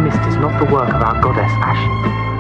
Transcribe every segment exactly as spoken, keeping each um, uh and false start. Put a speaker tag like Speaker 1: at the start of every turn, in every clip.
Speaker 1: mist is not the work of our goddess Ashi.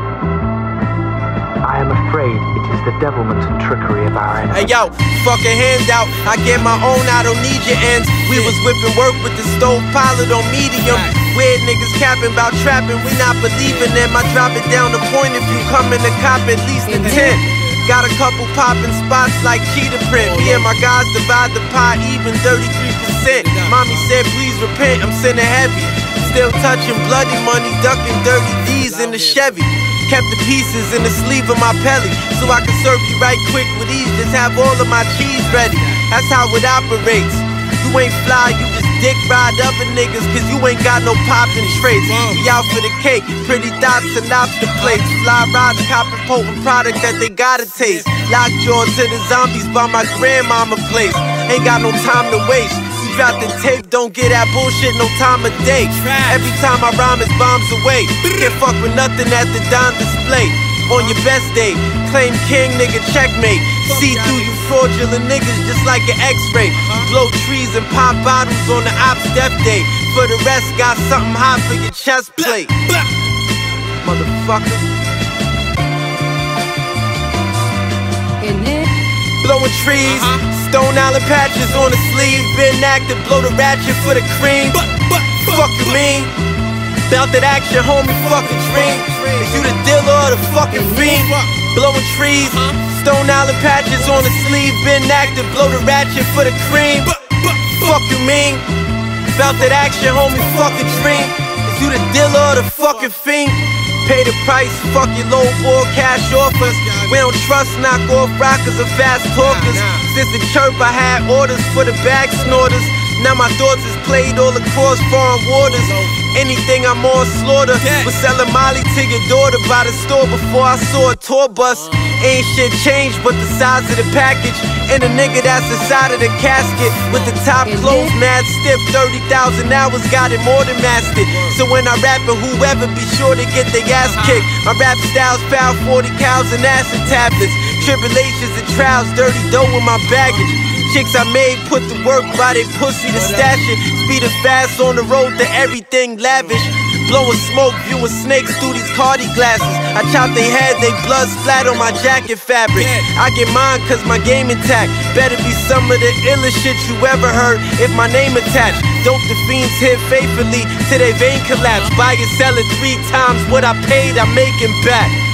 Speaker 1: I am afraid it is the devilment and trickery of our enemies.
Speaker 2: Hey yo, fucking handout, I get my own, I don't need your ends. We was whipping work with the stove pilot on medium. Weird niggas capping about trapping, we not believing them. I drop it down the point if you come in the cop at least a ten. Got a couple popping spots like cheetah print. Me and my guys divide the pie even thirty-three percent. Mommy said please repent, I'm sinning heavy. Still touching bloody money, ducking dirty D's in the Chevy. Kept the pieces in the sleeve of my pelly, so I can serve you right quick with ease. Just have all of my cheese ready. That's how it operates. You ain't fly, you just dick ride other niggas, cause you ain't got no poppin' traits. We out for the cake, pretty dots and lobster plates. Fly rides, copping potent product that they gotta taste. Lockjaw to the zombies by my grandmama place. Ain't got no time to waste. You drop the tape, don't get that bullshit no time of day. Every time I rhyme is bombs away. Can't fuck with nothing at the Don display. On your best day, claim king, nigga, checkmate. See through you fraudulent niggas just like an x-ray. You blow trees and pop bottles on the ops death day. For the rest, got something hot for your chest plate. Motherfucker. Blowing trees, Stone Island patches on the sleeve. Been active, blow the ratchet for the cream. Fuck you mean? Bout that action, homie, fucking dream. Is you the dealer or the fucking fiend? Blowing trees, Stone Island patches on the sleeve. Been active, blow the ratchet for the cream. Fuck you mean? Bout that action, homie, fucking dream. Is you the dealer or the fucking fiend? Pay the price, fuck your low ball cash offers. We don't trust knockoff rockers or fast talkers. Since the chirp I had orders for the bag snorters. Now my thoughts is played all across foreign waters. Anything I'm on slaughter. Was selling Molly to your daughter by the store before I saw a tour bus. Ain't shit changed but the size of the package. And the nigga that's inside of the casket with the top closed, mad stiff. Thirty thousand hours got it more than mastered. So when I rap it, whoever be sure to get their ass kicked. My rap style's found forty cows and acid tablets. Tribulations and trials, dirty dough with my baggage. Chicks I made put the work by they pussy to stash it. Speeding fast on the road to everything lavish. Blowing smoke, viewing snakes through these Cardi glasses. I chop they head, they blood splat on my jacket fabric. I get mine cause my game intact. Better be some of the illest shit you ever heard if my name attached. Dope the fiends hit faithfully till they vein collapse. Buy and sell it three times what I paid, I'm making back.